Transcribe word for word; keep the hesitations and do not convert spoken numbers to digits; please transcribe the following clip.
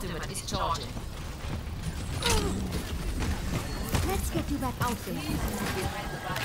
ultimate is charging. Let's get you back out there.